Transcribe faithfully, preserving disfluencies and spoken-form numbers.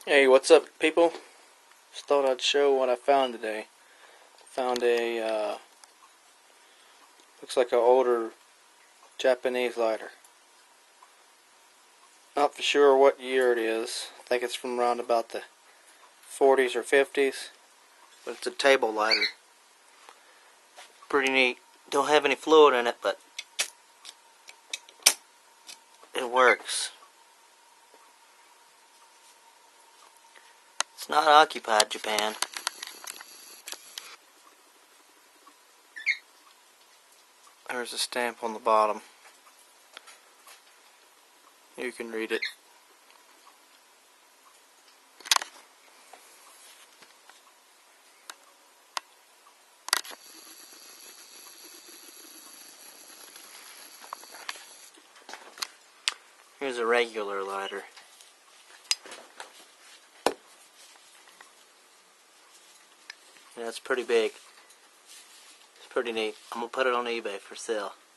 Hey, what's up, people? Just thought I'd show what I found today. Found a, uh, looks like an older Japanese lighter. Not for sure what year it is. I think it's from around about the forties or fifties. But it's a table lighter. Pretty neat. Don't have any fluid in it, but it works. It's not occupied, Japan. There's a stamp on the bottom. You can read it. Here's a regular lighter. Yeah, it's pretty big. It's pretty neat. I'm gonna put it on eBay for sale.